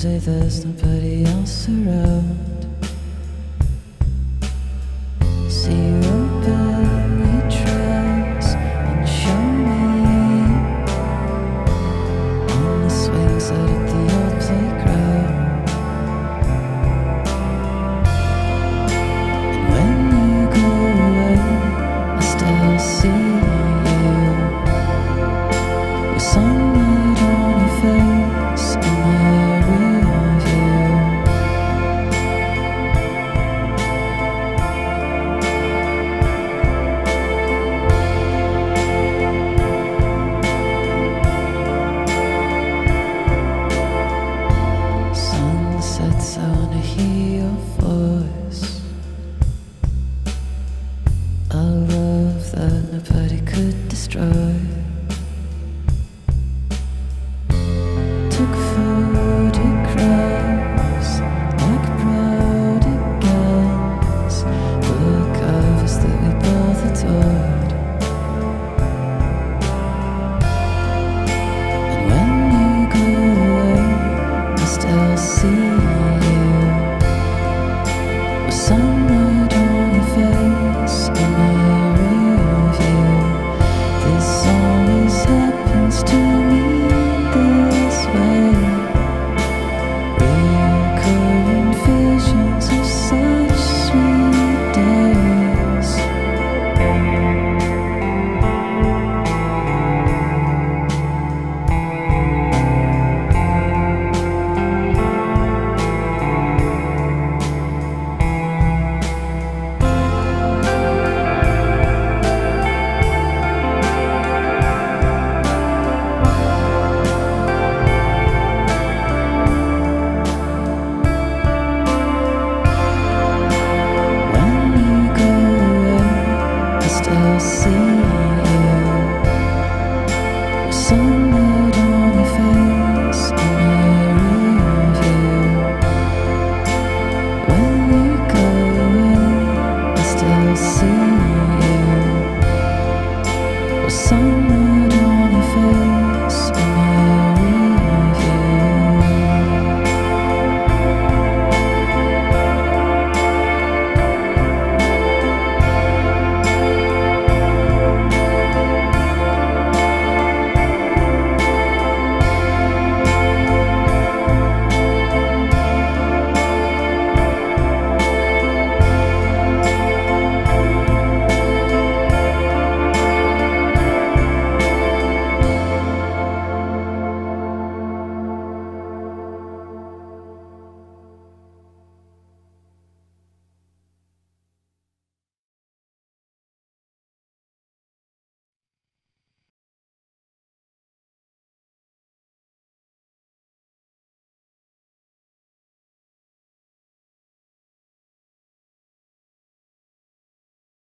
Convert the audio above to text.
Sometimes there's nobody else around. See you open your dress and show me on the swings out at the old playground. And when you go away, I still see you with sunlight on your face and my real view. Sunsets, I wanna hear your voice. A love that nobody could destroy. Took photographs like proud against the covers that we both adored. And when you go away, I still see you with sunlight on your face and my real view. This always happens to me this way. Recurring visions of such sweet days. When you go away, I still see you. Some